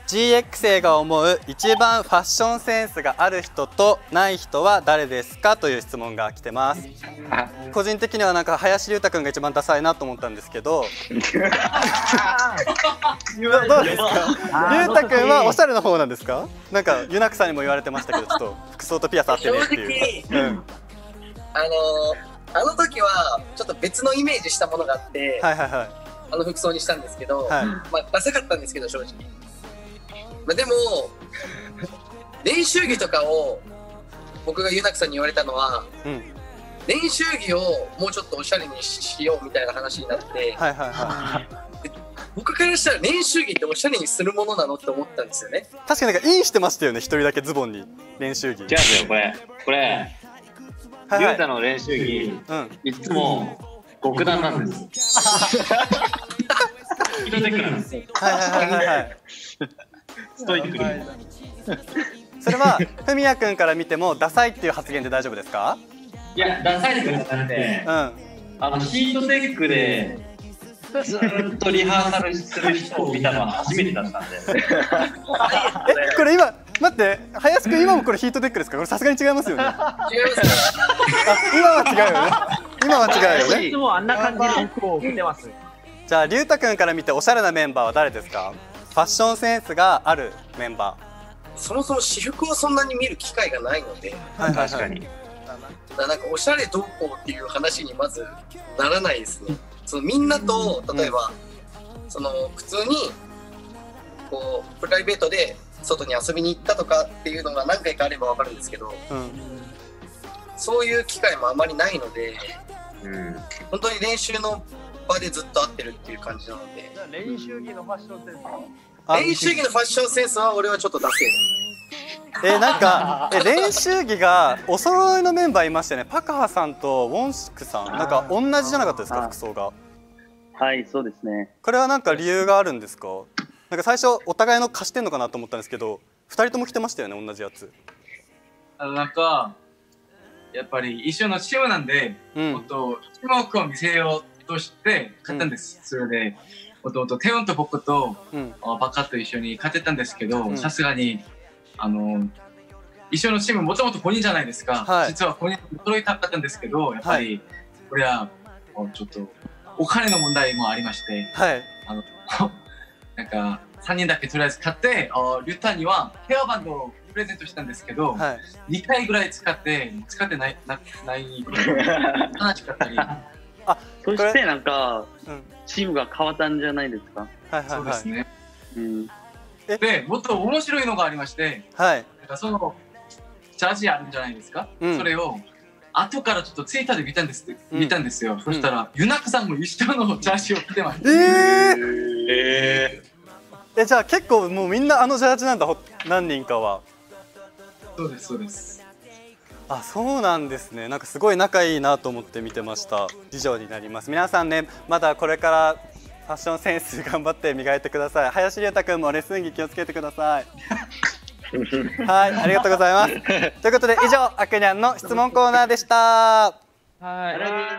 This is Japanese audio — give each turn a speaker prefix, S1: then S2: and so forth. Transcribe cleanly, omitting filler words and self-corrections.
S1: GX 生が思う一番ファッションセンスがある人とない人は誰ですかという質問が来てます。個人的にはなんか林龍太くんが一番ダサいなと思ったんですけどどうですか？龍太くんはおしゃれの方なんですか？なんかユナクさんにも言われてましたけど、ちょっと服装とピアス合ってねっていう。
S2: 正直、あの時はちょっと別のイメージしたものがあって、あの服装にしたんですけど、まあダサかったんですけど正直。まあ、でも練習着とかを僕がユナクさんに言われたのは、練習着をもうちょっとおしゃれにしようみたいな話になって、僕からしたら練習着っておしゃれにするものなのって思ったんですよね。
S1: 確かになんかインしてましたよね、一人だけズボンに練習着。
S3: 違うんですよ、これ龍太の練習着、いつも極段なんです。ヒロテックなんですよ。ストイックに。
S1: それはふみやくんから見てもダサいっていう発言で大丈夫ですか？
S3: いや、ダサいとかじゃなくて、ヒートテックでずっとリハーサルする人を見たのは初めてだったんで。
S1: これ今待って、林くん今もこれヒートテックですか？これさすがに違いますよね。
S2: 違いますか？
S1: 今は違うよね。今は違うよね。
S4: いつもあんな感じの服を着てます。
S1: じゃあ龍太くんから見ておしゃれなメンバーは誰ですか？ファッションセンスがあるメンバー。
S2: そもそも私服をそんなに見る機会がないので、
S3: 確かに。
S2: なんかおしゃれどうこうっていう話にまずならないですね。そのみんなと例えば、その普通にこうプライベートで外に遊びに行ったとかっていうのが何回かあればわかるんですけど、そういう機会もあまりないので、本当に練習の場でずっと会ってるっていう感じなので。
S4: 練習着のファッションセンス
S2: 練習着のファッションセンスは俺はちょっとダセ
S1: なんか練習着がお揃いのメンバーいましたよね。パカハさんとウォンシクさん、なんか同じじゃなかったですか、服装が。
S5: はい、そうですね。
S1: これはなんか理由があるんですか？なんか最初お互いの貸してんのかなと思ったんですけど、2人とも着てましたよね、同じやつ。
S6: なんかやっぱり一緒のチームなんで、もっとチームワークを見せようとして買ったんです。それでテオンと僕とバカと一緒に勝てたんですけど、さすがに一緒のチームもともと5人じゃないですか。実は5人揃いたかったんですけど、やっぱりこれはちょっとお金の問題もありまして、なんか3人だけとりあえず買って、リュッターにはヘアバンドをプレゼントしたんですけど、2回ぐらい使ってない悲しかったり。
S5: そしてなんかチームが変わったんじゃないですか？
S6: そうですね。で、もっと面白いのがありまして、そのジャージあるんじゃないですか？それを後からちょっとツイッターで見たんですよ。そしたらユナクさんも一緒のジャージを着てました。
S1: じゃあ結構もうみんなあのジャージなんだ、何人かは。
S6: そうですそうです。
S1: あ、そうなんですね。なんかすごい仲いいなと思って見てました。以上になります。皆さんね、まだこれからファッションセンス頑張って磨いてください。林龍太くんもレッスン着気をつけてください。はい、ありがとうございます。ということで以上、あくにゃんの質問コーナーでした。